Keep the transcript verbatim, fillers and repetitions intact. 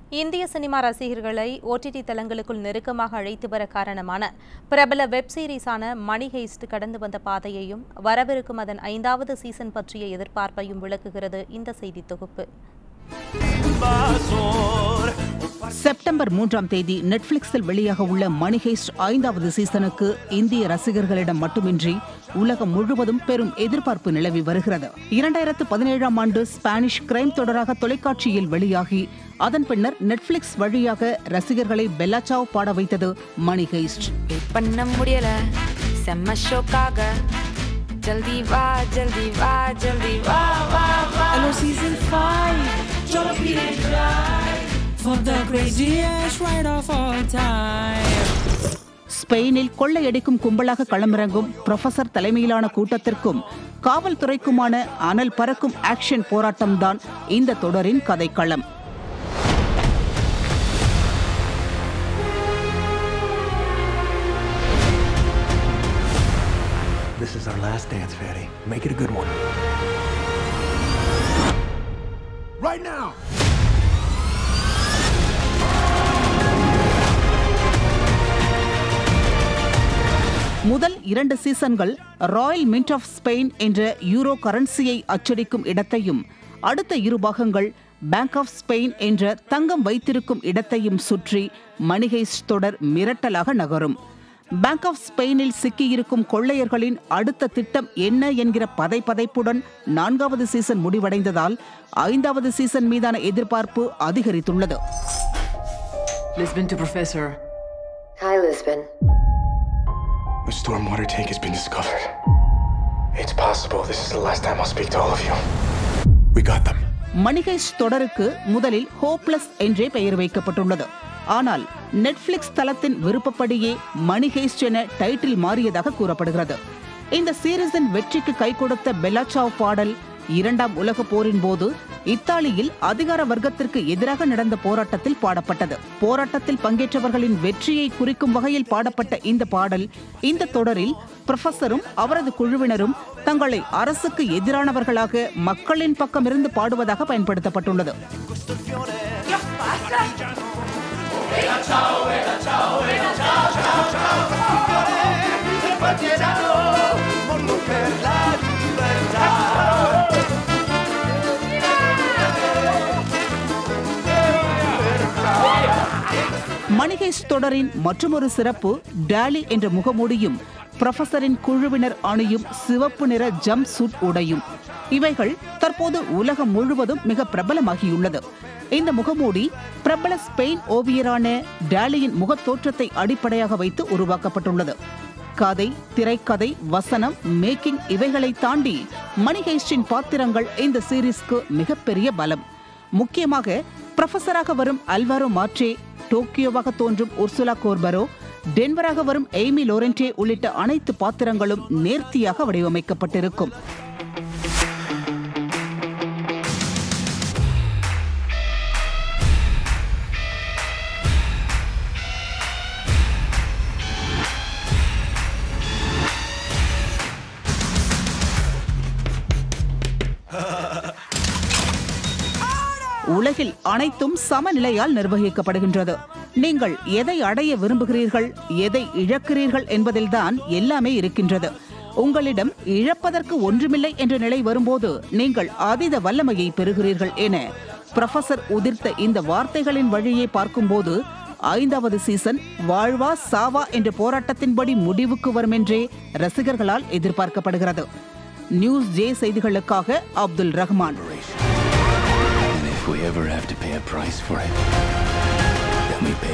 இந்திய சினிமா ரசிகர்களை ஓடிடி தளங்களுக்குள் நெருக்கமாக அழைத்து வர காரணமான பிரபல வெப் சீரிஸான மணி ஹெய்ஸ்ட் கடந்து வந்த பாதையையும் வரவிருக்கும் அதன் ஐந்தாவது சீசன் பற்றிய எதிர்பார்ப்பையும் விளக்குகிறது இந்த செய்தி தொகுப்பு. செப்டம்பர் மூன்றாம் தேதி நெட்ஃபிளிக்ஸில் வெளியாக உள்ள மணி ஹெய்ஸ்ட் ஐந்தாவது சீசனுக்கு இந்திய ரசிகர்களிடம் மட்டுமின்றி உலகம் முழுவதும் பெரும் எதிர்பார்ப்பு நிலவி வருகிறது. இரண்டாயிரத்து பதினேழாம் ஆண்டு ஸ்பானிஷ் கிரைம் தொடராக தொலைக்காட்சியில் வெளியாகி அதன் பின்னர் நெட்ஃபிளிக்ஸ் வழியாக ரசிகர்களை பெல்லாச்சாவ் பாட வைத்தது மணி ஹெய்ஸ்ட். பண்ண முடியல செம்ம ஷோக்காக ஜல்தி வா ஜல்தி வா ஜல்தி வா வா வா Hello season five Jollibee drive for the craziest ride of all time. ஸ்பெயினில் கொள்ளையடிக்கும் கும்பலாக களமிறங்கும் புரொஃபசர் தலைமையிலான கூட்டத்திற்கும் காவல்துறைக்குமான அனல் பறக்கும் ஆக்ஷன் போராட்டம்தான் இந்த தொடரின் கதைக்களம். This is our last dance, Fatty. Make it a good one. Right now! முதல் இரண்டு சீசன்கள் ராயல் மின்ட் ஆஃப் ஸ்பெயின் என்ற யூரோ கரன்சியை அச்சடிக்கும் இடத்தையும், அடுத்த இரு பாகங்கள் பேங்க் ஆஃப் ஸ்பெயின் என்ற தங்கம் வைத்திருக்கும் இடத்தையும் சுற்றி மணி ஹெய்ஸ்ட் தொடர் மிரட்டலாக நகரும். பேங்க் ஆஃப் ஸ்பெயினில் சிக்கியிருக்கும் கொள்ளையர்களின் அடுத்த திட்டம் என்ன என்கிற பதைப்பதைப்புடன் நான்காவது சீசன் முடிவடைந்ததால் ஐந்தாவது சீசன் மீதான எதிர்பார்ப்பு அதிகரித்துள்ளது. Lisbon to Professor. Hi, Lisbon. The stormwater tank has been discovered. It's possible this is the last time I'll speak to all of you. We got them. Money heist தொடருக்கு முதலில் hopeless என்றே பெயர் வைக்கப்பட்டுள்ளது. ஆனால் Netflix தளத்தின் விருப்பப்படியே மணி heist என title மாறியதாக கூறப்படுகிறது. இந்த சீரிஸின் வெற்றிக்கு கை கொடுத்த பெல்லாச்சாவ் பாடல் இரண்டாம் உலக போரின் போது இத்தாலியில் அதிகார வர்க்கத்திற்கு எதிராக நடந்த போராட்டத்தில் பாடப்பட்டது. போராட்டத்தில் பங்கேற்றவர்களின் வெற்றியை குறிக்கும் வகையில் பாடப்பட்ட இந்த பாடல் இந்த தொடரில் புரொஃபசரும் அவரது குழுவினரும் தங்களை அரசுக்கு எதிரானவர்களாக மக்களின் பக்கமிருந்து பாடுவதாக பயன்படுத்தப்பட்டுள்ளது. மணி ஹெய்ஸ்ட் தொடரின் மற்றொரு சிறப்பு டாலி என்ற முகமூடியும் புரொஃபசரின் குழுவினர் அணியும் சிவப்பு நிற ஜம்ப் சூட் உடையும். இவைகள் தற்போது உலகம் முழுவதும் மிக பிரபலமாகியுள்ளது. இந்த முகமூடி பிரபல ஸ்பெயின் ஓவியரான டாலியின் முகத்தோற்றத்தை அடிப்படையாக வைத்து உருவாக்கப்பட்டுள்ளது. கதை, திரைக்கதை, வசனம், மேக்கிங் இவைகளை தாண்டி மணி ஹெய்ஸ்டின் பாத்திரங்கள் இந்த சீரீஸ்க்கு மிகப்பெரிய பலம். முக்கியமாக புரொஃபசராக வரும் அல்வாரோ மார்ட்ரே, டோக்கியோவாக தோன்றும் உர்சுலா கோர்பரோ, டென்வராக வரும் எய்மி லோரென்டே உள்ளிட்ட அனைத்து பாத்திரங்களும் நேர்த்தியாக வடிவமைக்கப்பட்டிருக்கும். உலகில் அனைத்தும் சமநிலையால் நிர்வகிக்கப்படுகின்றது. நீங்கள் எதை அடைய விரும்புகிறீர்கள், எதை இழக்கிறீர்கள் என்பதில்தான் எல்லாமே இருக்கின்றது. உங்களிடம் இழப்பதற்கு ஒன்றுமில்லை என்ற நிலை வரும்போது நீங்கள் அதீத வல்லமையை பெறுகிறீர்கள் என புரொஃபசர் உதிர்த்த இந்த வார்த்தைகளின் வழியே பார்க்கும்போது ஐந்தாவது சீசன் வாழ்வா சாவா என்ற போராட்டத்தின்படி முடிவுக்கு வரும் என்றே ரசிகர்களால் எதிர்பார்க்கப்படுகிறது. நியூஸ் ஜே செய்திகளுக்காக Abdul Rahman. If we ever have to pay a price for it, then we pay